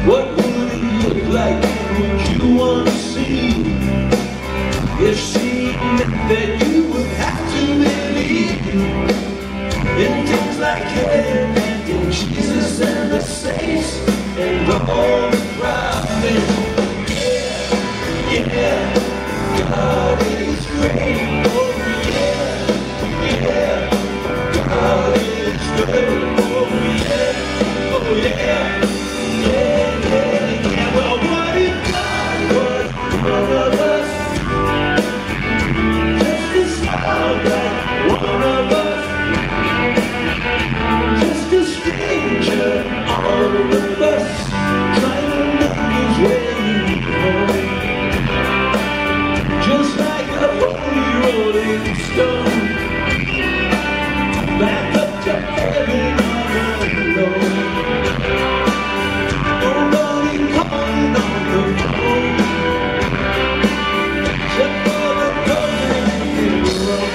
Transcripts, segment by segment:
What would it look like? Would you want to see? If she meant that you would have to believe in things like heaven and in Jesus and the saints and all the prophets. Yeah, God is great. Oh yeah, yeah, God is great. Oh yeah, oh yeah, yeah, yeah, yeah. Well, what if God was one of us? Just a smile like one of us. Just a stranger, all of us, trying to make his way home. Just like a holy rolling stone, back up to heaven all alone. Nobody calling on the phone, except for the government in the road.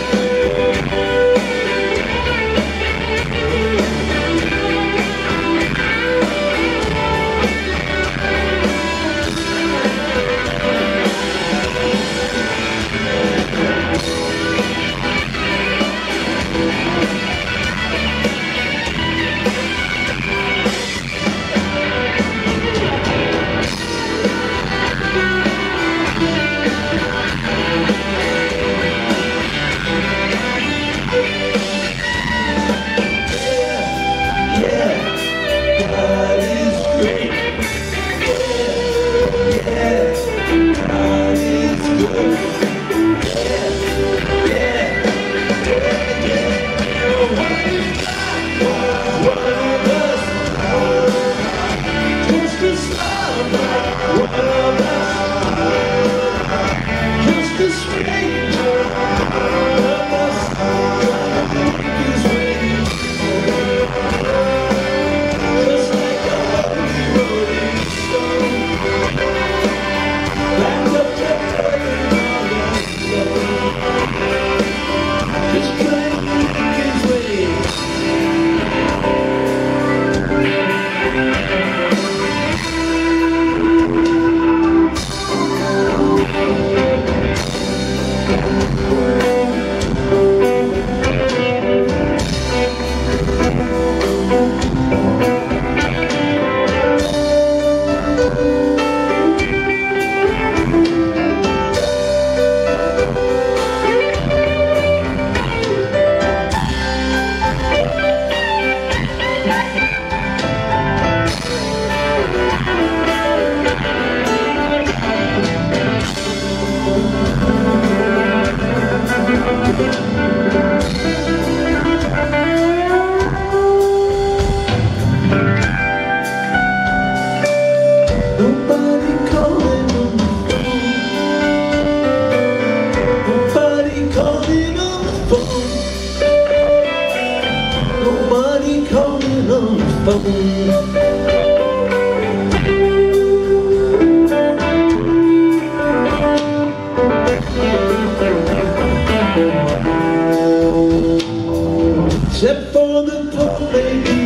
Except for the poor lady